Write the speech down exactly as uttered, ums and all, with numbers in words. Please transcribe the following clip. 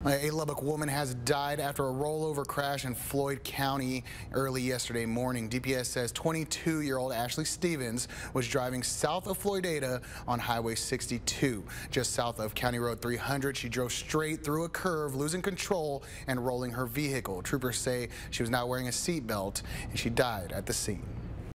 A Lubbock woman has died after a rollover crash in Floyd County early yesterday morning. D P S says twenty-two-year-old Ashley Stevens was driving south of Floydada on Highway sixty-two. Just south of County Road three hundred, she drove straight through a curve, losing control and rolling her vehicle. Troopers say she was not wearing a seatbelt and she died at the scene.